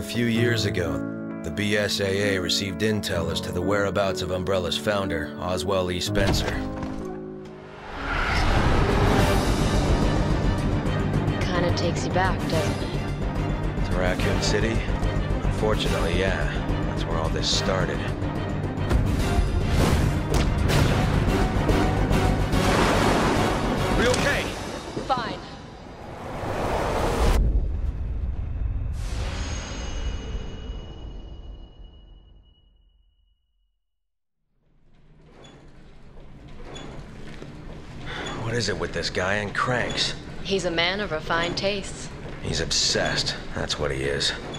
few years ago, the BSAA received intel as to the whereabouts of Umbrella's founder, Oswell E. Spencer. Kinda takes you back, doesn't it? To Raccoon City? Unfortunately, yeah. That's where all this started. Are you okay? Fine. What is it with this guy and cranks? He's a man of refined tastes. He's obsessed. That's what he is.